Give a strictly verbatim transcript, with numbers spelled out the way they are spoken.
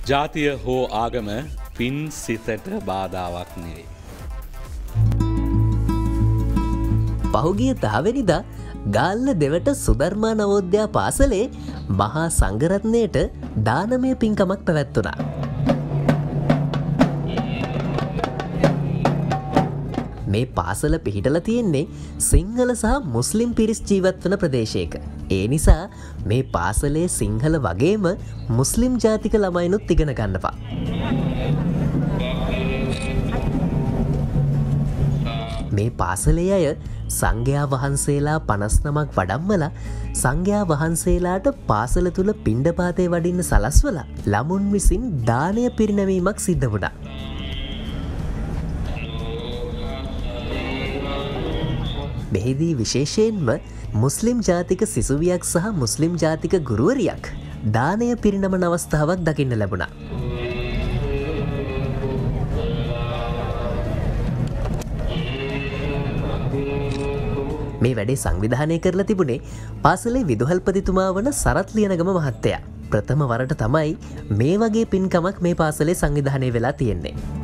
ජාතිය හෝ ආගම පින් සිතට බාධාවක් නෙවෙයි. පහුගිය දහවැනිදා ගාල්ල දෙවට සුධර්මා නවෝදයා පාසලේ මහා සංඝරත්නයට දානමය පින්කමක් පැවැත්වුණා. මේ පාසල පිහිටලා තියෙන්නේ සිංහල සහ මුස්ලිම් පිරිස් ජීවත් වන ප්‍රදේශයක. ඒ නිසා මේ පාසලේ සිංහල වගේම මුස්ලිම් ජාතික ළමයිනුත් ඉගෙන ගන්නවා. මේ පාසලේ අය සංඝයා වහන්සේලා පනස් නමක් වඩම්මලා සංඝයා වහන්සේලාට පාසල තුල පිණ්ඩපාතේ වඩින්න සලස්වලා ළමුන් විසින් දානය පිරිනැමීමක් සිද්ධ වුණා. මෙහිදී විශේෂයෙන්ම මුස්ලිම් ජාතික සිසුවියක් සහ මුස්ලිම් ජාතික ගුරුවරියක් දානය පිරිනමන අවස්ථාවක් දකින්න ලැබුණා. මේ වැඩේ සංවිධානය කරලා තිබුණේ පාසලේ විදුහල්පතිතුමා වන සරත් ලියනගම මහත්තයා. ප්‍රථම වරට තමයි මේ වගේ පින්කමක් මේ පාසලේ සංවිධානය වෙලා තියෙන්නේ.